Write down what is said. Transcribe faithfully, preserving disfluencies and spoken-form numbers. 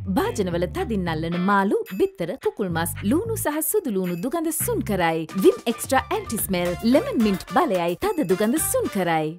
භාජනවල තදින් අල්ලන මාළු, බිත්තර, කුකුල් මස්, ලූණු සහ සුදු ලූණු දුගඳ සුන් කරයි. Vim extra anti smell lemon mint බලයයි තද දුගඳ සුන් කරයි.